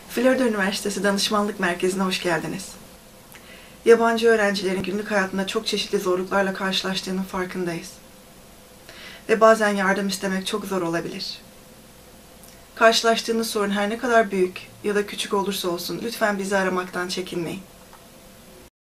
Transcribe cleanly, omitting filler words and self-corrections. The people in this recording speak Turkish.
Florida Üniversitesi Danışmanlık Merkezi'ne hoş geldiniz. Yabancı öğrencilerin günlük hayatında çok çeşitli zorluklarla karşılaştığının farkındayız. Ve bazen yardım istemek çok zor olabilir. Karşılaştığınız sorun her ne kadar büyük ya da küçük olursa olsun lütfen bizi aramaktan çekinmeyin.